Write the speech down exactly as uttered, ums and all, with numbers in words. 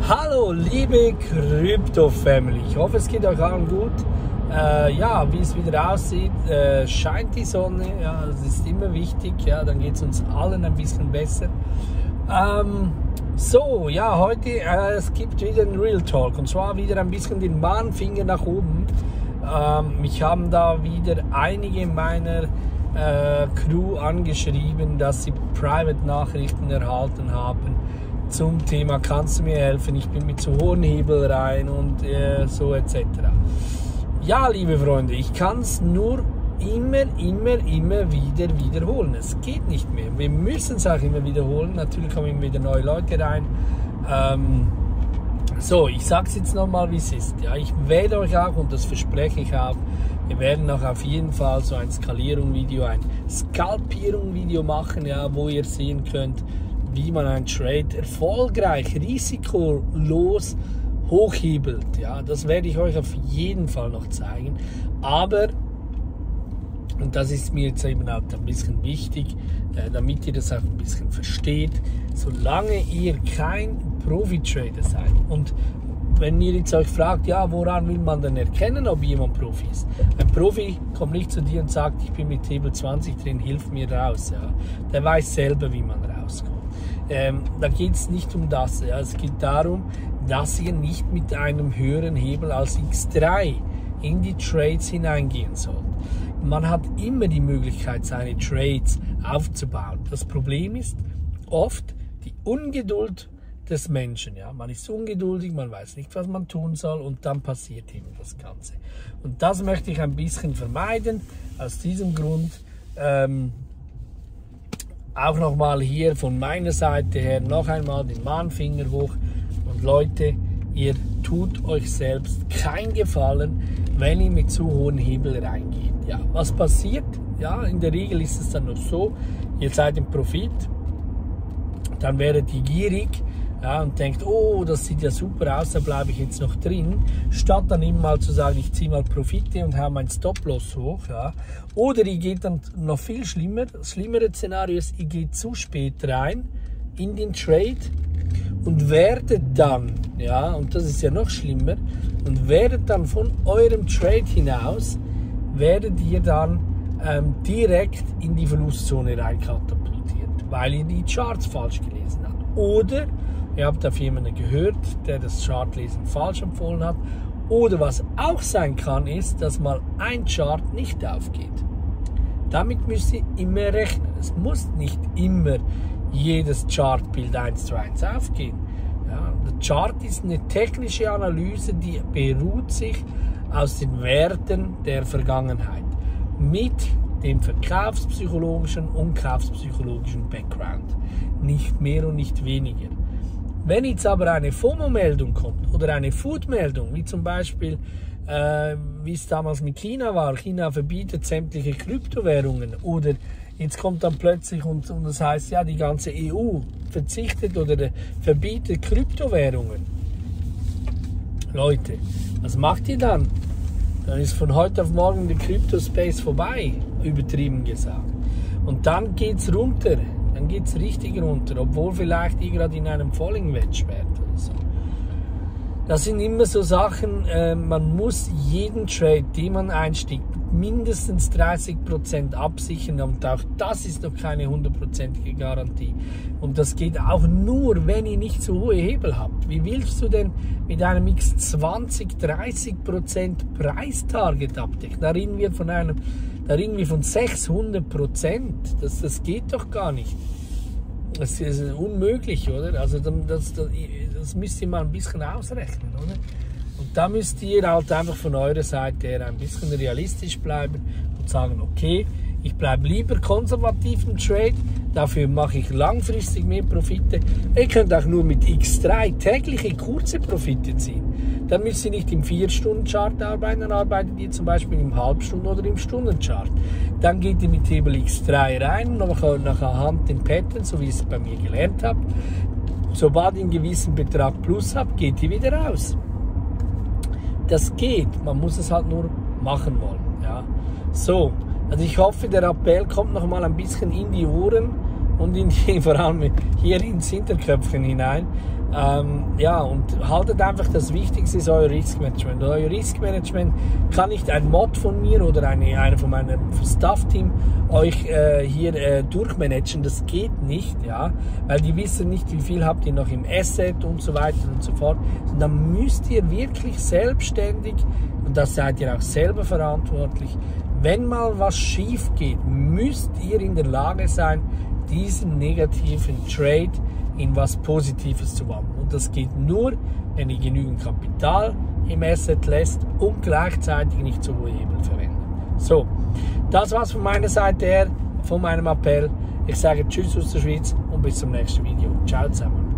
Hallo liebe Krypto-Family, ich hoffe es geht euch allen gut. Äh, ja, wie es wieder aussieht, äh, scheint die Sonne, ja, das ist immer wichtig, ja, dann geht es uns allen ein bisschen besser. Ähm, so, ja, heute, äh, es gibt wieder einen Real Talk und zwar wieder ein bisschen den Mahnfinger nach oben. Ähm, mich haben da wieder einige meiner äh, Crew angeschrieben, dass sie Private-Nachrichten erhalten haben zum Thema, kannst du mir helfen, ich bin mit zu hohen Hebel rein und äh, so et cetera. Ja, liebe Freunde, ich kann es nur immer, immer, immer wieder wiederholen. Es geht nicht mehr. Wir müssen es auch immer wiederholen. Natürlich kommen immer wieder neue Leute rein. Ähm, so, ich sage es jetzt nochmal, wie es ist. Ja, ich werde euch auch, und das verspreche ich auch, wir werden auch auf jeden Fall so ein Skalierung-Video, ein Skalpierung-Video machen, ja, wo ihr sehen könnt, wie man einen Trade erfolgreich, risikolos hochhebelt. Ja, das werde ich euch auf jeden Fall noch zeigen. Aber, und das ist mir jetzt eben auch ein bisschen wichtig, äh, damit ihr das auch ein bisschen versteht, solange ihr kein Profi-Trader seid und wenn ihr jetzt euch fragt, ja, woran will man denn erkennen, ob jemand Profi ist? Ein Profi kommt nicht zu dir und sagt, ich bin mit Hebel zwanzig drin, hilf mir raus. Ja. Der weiß selber, wie man rauskommt. Ähm, da geht es nicht um das. Ja. Es geht darum, dass ihr nicht mit einem höheren Hebel als X drei in die Trades hineingehen sollt. Man hat immer die Möglichkeit, seine Trades aufzubauen. Das Problem ist oft die Ungeduld des Menschen. Ja. Man ist ungeduldig, man weiß nicht, was man tun soll und dann passiert eben das Ganze. Und das möchte ich ein bisschen vermeiden. Aus diesem Grund ähm, auch nochmal hier von meiner Seite her noch einmal den Mahnfinger hoch. Und Leute, ihr tut euch selbst keinen Gefallen, wenn ihr mit zu hohen Hebel reingeht. Ja, was passiert? Ja, in der Regel ist es dann noch so, ihr seid im Profit, dann werdet ihr gierig, ja, und denkt, oh, das sieht ja super aus, da bleibe ich jetzt noch drin, statt dann immer mal zu sagen, ich ziehe mal Profite und habe meinen Stop-Loss hoch. Ja. Oder ihr geht dann noch viel schlimmer, das schlimmere Szenario ist, ihr geht zu spät rein in den Trade und werdet dann, ja, und das ist ja noch schlimmer, und werdet dann von eurem Trade hinaus, werdet ihr dann ähm, direkt in die Verlustzone rein katapultiert, weil ihr die Charts falsch gelesen habt. Oder ihr habt auf jemanden gehört, der das Chartlesen falsch empfohlen hat. Oder was auch sein kann, ist, dass mal ein Chart nicht aufgeht. Damit müsst ihr immer rechnen. Es muss nicht immer jedes Chartbild eins zu eins aufgehen. Ja, der Chart ist eine technische Analyse, die beruht sich aus den Werten der Vergangenheit mit dem verkaufspsychologischen und kaufspsychologischen Background. Nicht mehr und nicht weniger. Wenn jetzt aber eine FOMO-Meldung kommt oder eine Food-Meldung, wie zum Beispiel, äh, wie es damals mit China war, China verbietet sämtliche Kryptowährungen, oder jetzt kommt dann plötzlich und, und das heißt, ja, die ganze E U verzichtet oder verbietet Kryptowährungen. Leute, was macht ihr dann? Dann ist von heute auf morgen der Crypto-Space vorbei, übertrieben gesagt. Und dann geht es runter. Dann geht es richtig runter, obwohl vielleicht ihr gerade in einem Falling Wedge wärt oder so. Das sind immer so Sachen, äh, man muss jeden Trade, den man einstiegt, mindestens dreißig Prozent absichern, und auch das ist noch keine hundertprozentige Garantie. Und das geht auch nur, wenn ihr nicht so hohe Hebel habt. Wie willst du denn mit einem X zwanzig, dreißig Prozent Preistarget abdecken? Da reden wir von einem Da reden wir von sechshundert Prozent. Das, das geht doch gar nicht. Das ist unmöglich, oder? Also das, das, das müsst ihr mal ein bisschen ausrechnen, oder? Und da müsst ihr halt einfach von eurer Seite her ein bisschen realistisch bleiben und sagen, okay, ich bleibe lieber konservativ im Trade, dafür mache ich langfristig mehr Profite. Ihr könnt auch nur mit X drei tägliche kurze Profite ziehen. Dann müsst ihr nicht im vier Stunden Chart arbeiten, dann arbeitet ihr zum Beispiel im Halbstunden- oder im Stundenchart. Dann geht ihr mit Hebel X drei rein, nachher, nachher Hand den Pattern, so wie ich es bei mir gelernt habe. Sobald ihr einen gewissen Betrag plus habt, geht ihr wieder raus. Das geht, man muss es halt nur machen wollen. Ja. So, also ich hoffe, der Appell kommt noch mal ein bisschen in die Ohren und in die, vor allem hier ins Hinterköpfchen hinein. Ähm, ja, und haltet einfach, das Wichtigste ist euer Riskmanagement. Euer Riskmanagement kann nicht ein Mod von mir oder eine, eine von meinem Staff-Team euch äh, hier äh, durchmanagen. Das geht nicht, ja, weil die wissen nicht, wie viel habt ihr noch im Asset und so weiter und so fort. Und dann müsst ihr wirklich selbstständig, und das seid ihr auch selber verantwortlich, wenn mal was schief geht, müsst ihr in der Lage sein, diesen negativen Trade in was Positives zu wandeln. Und das geht nur, wenn ihr genügend Kapital im Asset lässt und gleichzeitig nicht zu hohe Hebel verwendet. So, das war's von meiner Seite her, von meinem Appell. Ich sage Tschüss aus der Schweiz und bis zum nächsten Video. Ciao zusammen.